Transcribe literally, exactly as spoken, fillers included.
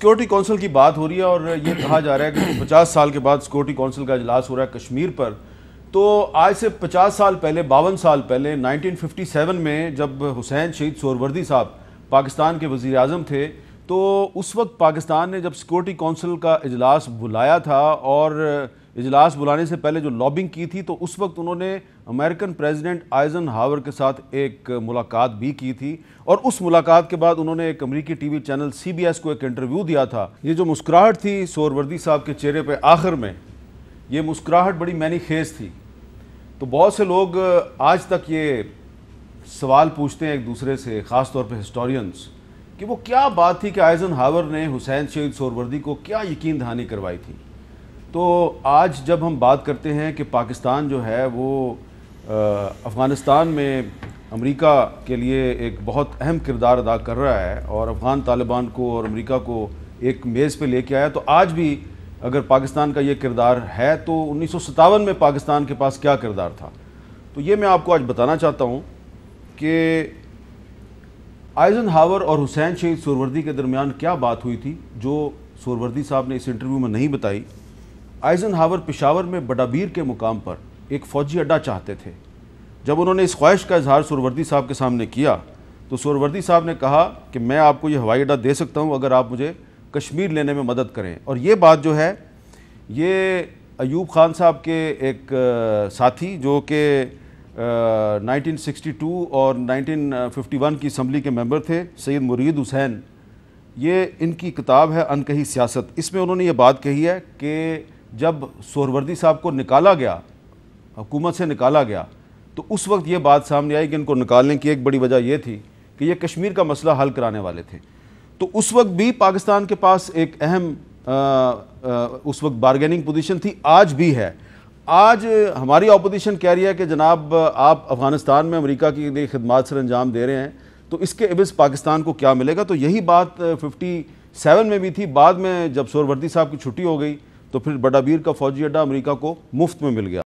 Security council کی بات ہو رہی ہے اور یہ کہا جا رہا ہے کہ پچاس سال کے بعد سیکورٹی کونسل کا اجلاس ہو رہا ہے کشمیر پر. تو آج سے پچاس سال پہلے باون سال پہلے نائنٹین ففٹی سیون میں جب حسین شہید سہروردی صاحب پاکستان کے وزیر اعظم تھے تو اس وقت پاکستان نے جب سیکورٹی کونسل کا اجلاس بلایا تھا اور اجلاس بلانے سے پہلے جو لابنگ کی تھی تو اس وقت انہوں نے امریکن پریزیڈنٹ آئزن ہاور کے ساتھ ایک ملاقات بھی کی تھی اور اس ملاقات کے بعد انہوں نے ایک امریکی T V channel C B S کو ایک انٹرویو دیا تھا. یہ جو مسکراہٹ تھی سہروردی صاحب کے چہرے پہ آخر میں، یہ مسکراہٹ بڑی معنی خیز تھی. تو بہت سے لوگ آج تک یہ سوال پوچھتے ہیں ایک دوسرے سے، خاص طور پہ ہسٹورینز، کہ وہ کیا بات تھی کہ آئزن ہاور نے حسین شہید سہروردی کو کیا یقین دہانی کروائی تھی. تو آج جب ہم بات کرتے ہیں کہ پاکستان جو ہے وہ افغانستان میں امریکہ کے لیے ایک بہت اہم کردار ادا کر رہا ہے اور افغان طالبان کو اور امریکہ کو ایک میز پہ لے کے آیا، تو آج بھی اگر پاکستان کا یہ کردار ہے تو انیس سو ستاون میں پاکستان کے پاس کیا کردار تھا. تو یہ میں آپ کو آج بتانا چاہتا ہوں کہ آئزن ہاور اور حسین شہید سہروردی کے درمیان کیا بات ہوئی تھی جو سہروردی صاحب نے اس انٹرویو میں نہیں بتائی. آئزن ہاور پشاور میں بڑابیر کے مقام پر ایک فوجی اڈا چاہتے تھے. جب انہوں نے اس خواہش کا اظہار سہروردی صاحب کے سامنے کیا تو سہروردی صاحب نے کہا کہ میں آپ کو یہ ہوائی اڈا دے سکتا ہوں اگر آپ مجھے کشمیر لینے میں مدد کریں. اور یہ بات جو ہے یہ ایوب خان صاحب کے ایک ساتھی جو کہ نائنٹین سکسٹی ٹو اور نائنٹین ففٹی ون کی اسمبلی کے ممبر تھے، سید مرید حسین، یہ ان کی کتاب ہے انکہی سیاست. اس میں انہوں نے یہ بات کہی ہے کہ جب سہروردی صاحب کو نکالا گیا، حکومت سے نکالا گیا، تو اس وقت یہ بات سامنے آئی کہ ان کو نکالنے کی ایک بڑی وجہ یہ تھی کہ یہ کشمیر کا مسئلہ حل کرانے والے تھے. تو اس وقت بھی پاکستان کے پاس ایک اہم آ, آ, اس وقت بارگیننگ پوزیشن تھی، آج بھی ہے. آج ہماری اپوزیشن کہہ رہی ہے کہ جناب آپ افغانستان میں امریکہ کے لیے خدمات سر انجام دے رہے ہیں تو اس کے عوض پاکستان کو کیا ملے گا. تو یہی بات ففٹی سیون میں بھی تھی. بعد میں جب سہروردی صاحب کی چھٹی ہو گئی تو پھر بڑابیر کا فوجی اڈا امریکہ کو مفت میں مل گیا.